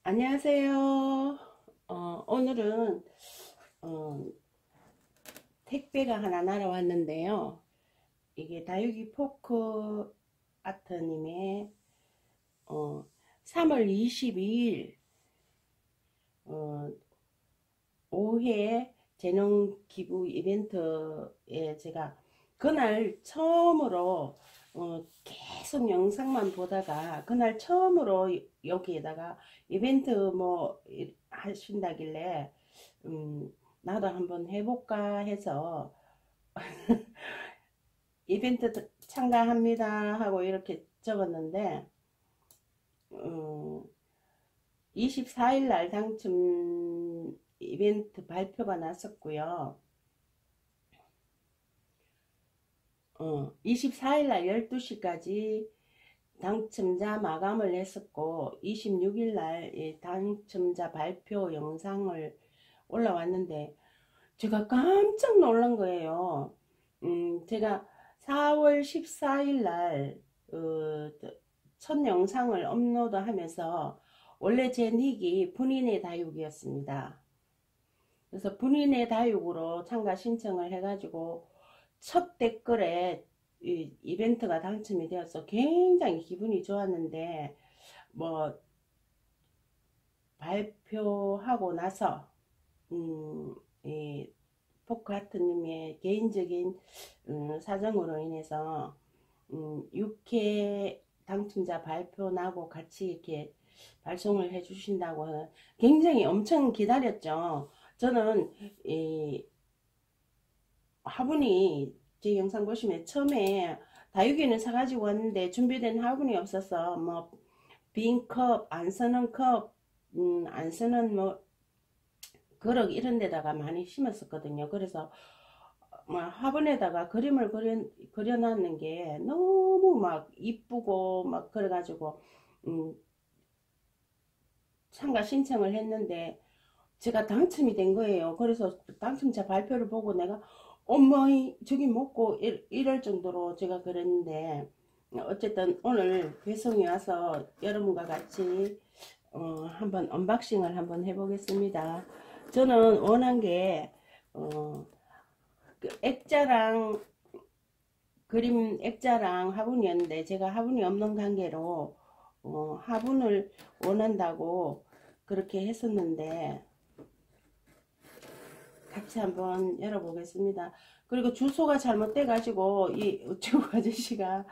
안녕하세요. 오늘은 어, 택배가 하나 날아왔는데요. 이게 다육이 포크 아트님의 3월 22일 오후에 재능 기부 이벤트에 제가 그날 처음으로 계속 영상만 보다가 그날 처음으로 여기에다가 이벤트 뭐 하신다길래 나도 한번 해볼까 해서 이벤트 참가합니다 하고 이렇게 적었는데 24일 날 당첨 이벤트 발표가 났었고요. 24일 날 12시까지 당첨자 마감을 했었고 26일 날 당첨자 발표 영상을 올라왔는데 제가 깜짝 놀란 거예요. 제가 4월 14일 날 첫 영상을 업로드하면서 원래 제 닉이 분인의 다육이었습니다. 그래서 분인의 다육으로 참가 신청을 해가지고 첫 댓글에 이벤트가 당첨이 되어서 굉장히 기분이 좋았는데 뭐 발표하고 나서 이 포크하트님의 개인적인 사정으로 인해서 6회 당첨자 발표 나고 같이 이렇게 발송을 해 주신다고 하는 굉장히 엄청 기다렸죠. 저는 화분이 제 영상 보시면 처음에 다육이는 사가지고 왔는데 준비된 화분이 없어서 뭐 빈 컵, 안 쓰는 컵, 안 쓰는 뭐 그릇 이런 데다가 많이 심었었거든요. 그래서 뭐 화분에다가 그림을 그려놨는 게 너무 막 이쁘고 막 그래가지고 참가 신청을 했는데 제가 당첨이 된 거예요. 그래서 당첨자 발표를 보고 내가 엄마 저기 먹고 이럴 정도로 제가 그랬는데 어쨌든 오늘 배송이 와서 여러분과 같이 한번 언박싱을 한번 해보겠습니다. 저는 원한 게 그 액자랑 그림 액자랑 화분이었는데 제가 화분이 없는 관계로 화분을 원한다고 그렇게 했었는데 같이 한번 열어보겠습니다. 그리고 주소가 잘못돼 가지고 이 우체국 아저씨가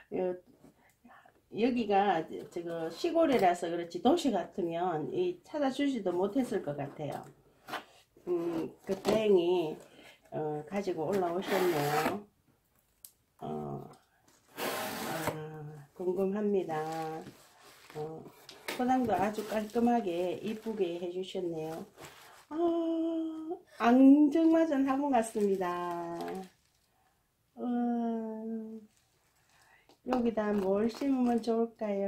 여기가 저거 시골이라서 그렇지 도시 같으면 찾아주지도 못했을 것 같아요. 그 다행히 가지고 올라오셨네요. 궁금합니다. 포장도 아주 깔끔하게 이쁘게 해주셨네요. 앙증맞은 화분 같습니다. 여기다 뭘 심으면 좋을까요?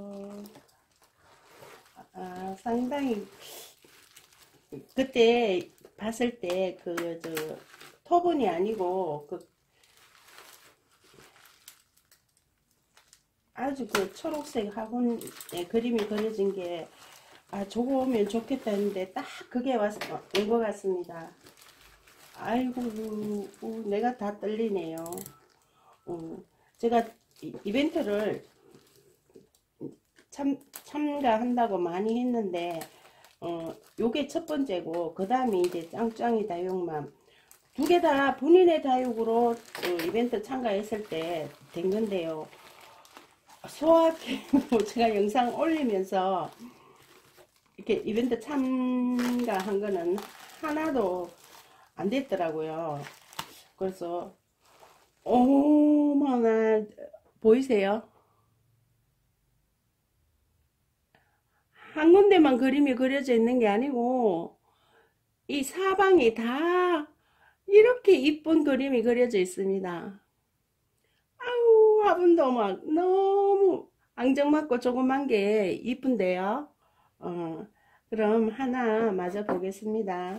상당히 그때 봤을 때 토분이 아니고 아주 초록색 화분에 그림이 그려진 게 저거 오면 좋겠다 했는데 딱 그게 온 것 같습니다. 아이고 내가 다 떨리네요. 제가 이벤트를 참가한다고 많이 했는데 요게 첫 번째고 그 다음에 이제 짱짱이 다육맘 두 개 다 본인의 다육으로 이벤트 참가했을 때 된 건데요. 소확해 제가 영상 올리면서 이렇게 이벤트 참가한 거는 하나도 안 됐더라고요. 그래서 어머나 보이세요? 한 군데만 그림이 그려져 있는 게 아니고 이 사방이 다 이렇게 이쁜 그림이 그려져 있습니다. 아우 화분도 막 너무 앙증맞고 조그만 게 이쁜데요. 그럼 하나 맞아 보겠습니다.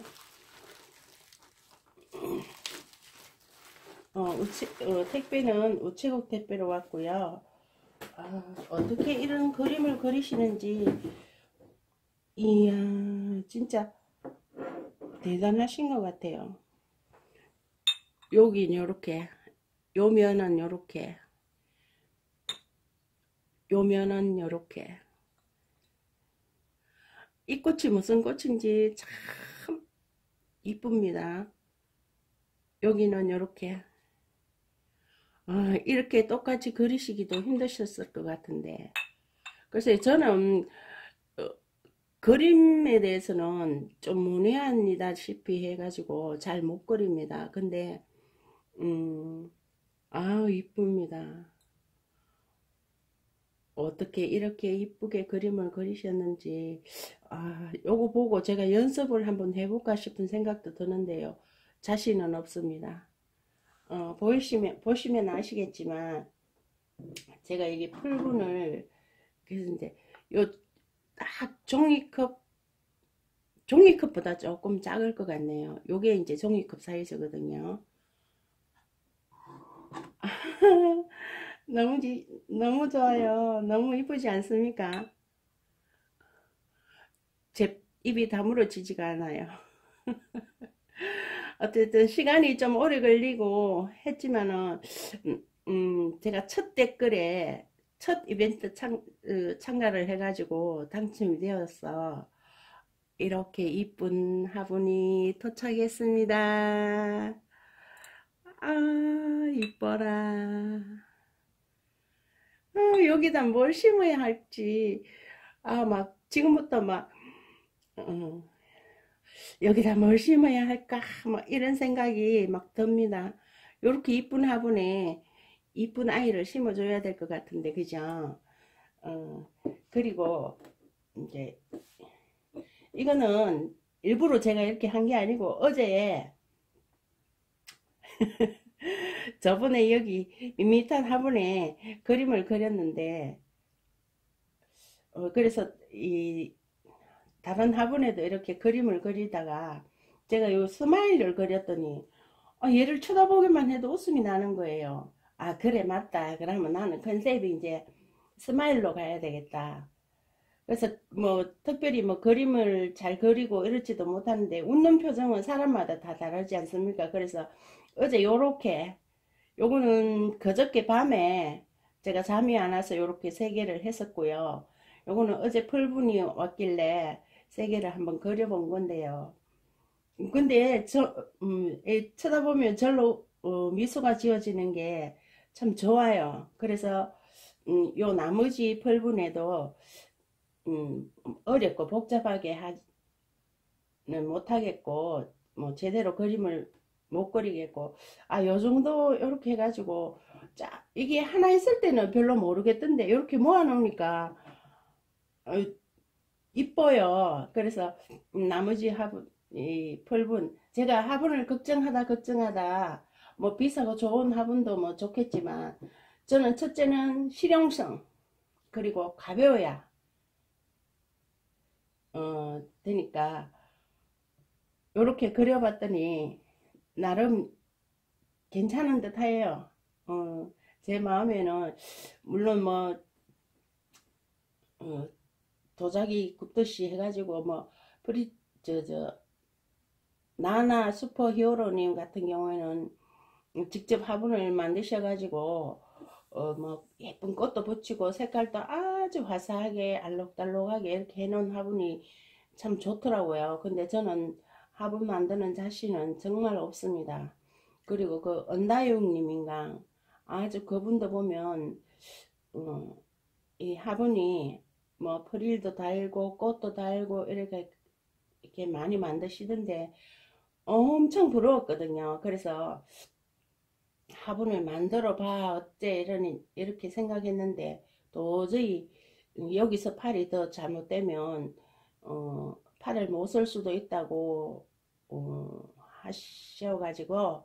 택배는 우체국 택배로 왔고요. 어떻게 이런 그림을 그리시는지 이야, 진짜 대단하신 것 같아요. 여긴 요렇게, 요 면은 요렇게, 요 면은 요렇게. 이 꽃이 무슨 꽃인지 참 이쁩니다. 여기는 요렇게. 이렇게 똑같이 그리시기도 힘드셨을 것 같은데. 그래서 저는 그림에 대해서는 좀 문외한이다시피 해가지고 잘 못 그립니다. 근데 이쁩니다. 어떻게 이렇게 이쁘게 그림을 그리셨는지 요거 보고 제가 연습을 한번 해볼까 싶은 생각도 드는데요. 자신은 없습니다. 보시면 아시겠지만 제가 이게 풀분을 그래서 이제 요 딱 종이컵보다 조금 작을 것 같네요. 요게 이제 종이컵 사이즈거든요. 너무 좋아요. 너무 이쁘지 않습니까? 제 입이 다물어지지가 않아요. 어쨌든 시간이 좀 오래 걸리고 했지만은 제가 첫 댓글에 첫 이벤트 참가를 해가지고 당첨이 되었어. 이렇게 이쁜 화분이 도착했습니다. 이뻐라. 여기다 뭘 심어야 할지 막 지금부터 막 어, 여기다 뭘 심어야 할까 막 이런 생각이 막 듭니다. 이렇게 이쁜 화분에 이쁜 아이를 심어줘야 될 것 같은데 그죠? 어, 그리고 이제 이거는 일부러 제가 이렇게 한 게 아니고 어제 저번에 여기 밋밋한 화분에 그림을 그렸는데 그래서 이 다른 화분에도 이렇게 그림을 그리다가 제가 요 스마일을 그렸더니 얘를 쳐다보기만 해도 웃음이 나는 거예요. 그래 맞다. 그러면 나는 컨셉이 이제 스마일로 가야 되겠다. 그래서 뭐 특별히 뭐 그림을 잘 그리고 이렇지도 못하는데 웃는 표정은 사람마다 다 다르지 않습니까? 그래서 어제 요렇게 요거는 그저께 밤에 제가 잠이 안 와서 요렇게 세 개를 했었고요. 요거는 어제 풀분이 왔길래 세 개를 한번 그려본 건데요. 근데 쳐다보면 절로 미소가 지어지는 게 참 좋아요. 그래서 요 나머지 풀분에도 어렵고 복잡하게 하는 못하겠고 뭐 제대로 그림을 못 그리겠고 요 정도 이렇게 해가지고 이게 하나 있을 때는 별로 모르겠던데 이렇게 모아 놓으니까 어, 이뻐요. 그래서 나머지 화분 이 펄분 제가 화분을 걱정하다 뭐 비싸고 좋은 화분도 뭐 좋겠지만 저는 첫째는 실용성 그리고 가벼워야 되니까 요렇게 그려봤더니 나름 괜찮은 듯 해요. 제 마음에는 물론 뭐 도자기 굽듯이 해가지고 뭐 프리 나나 슈퍼히어로님 같은 경우에는 직접 화분을 만드셔가지고 뭐 예쁜 꽃도 붙이고 색깔도 아주 화사하게 알록달록하게 이렇게 해놓은 화분이 참 좋더라고요. 근데 저는 화분 만드는 자신은 정말 없습니다. 그리고 그 은다육님인가 아주 그분도 보면 이 화분이 뭐 프릴도 달고 꽃도 달고 이렇게 많이 만드시던데 엄청 부러웠거든요. 그래서 화분을 만들어 봐 어째 이렇게 생각했는데 도저히 여기서 팔이 더 잘못되면 팔을 못 쓸 수도 있다고 하셔가지고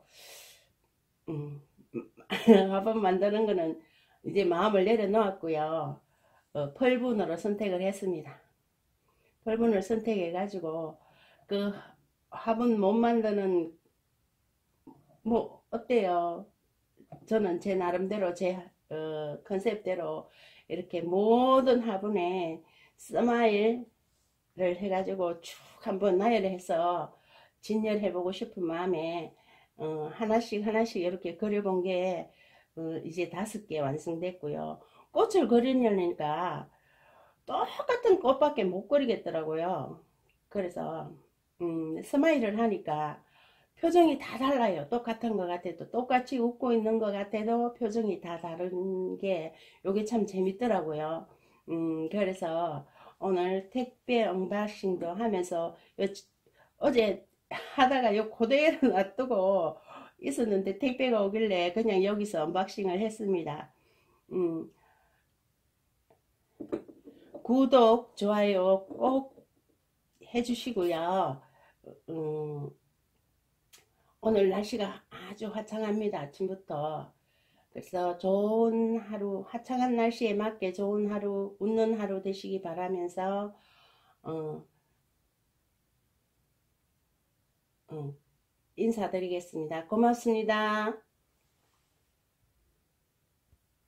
화분 만드는 거는 이제 마음을 내려놓았고요. 펄분으로 선택을 했습니다. 펄분을 선택해 가지고 그 화분 못 만드는 뭐 어때요? 저는 제 나름대로 제 컨셉대로 이렇게 모든 화분에 스마일 해가지고 쭉 한번 나열해서 진열해보고 싶은 마음에 하나씩 하나씩 이렇게 그려본 게 이제 5개 완성됐고요. 꽃을 그리려니까 똑같은 꽃밖에 못 그리겠더라고요. 그래서 스마일을 하니까 표정이 다 달라요. 똑같은 것 같아도 똑같이 웃고 있는 것 같아도 표정이 다 다른 게 요게 참 재밌더라고요. 그래서 오늘 택배 언박싱도 하면서 어제 하다가 요 그대로 놔두고 있었는데 택배가 오길래 그냥 여기서 언박싱을 했습니다. 음, 구독, 좋아요 꼭 해주시고요. 음, 오늘 날씨가 아주 화창합니다. 아침부터. 그래서 좋은 하루, 화창한 날씨에 맞게 좋은 하루, 웃는 하루 되시기 바라면서 어, 어, 인사드리겠습니다. 고맙습니다.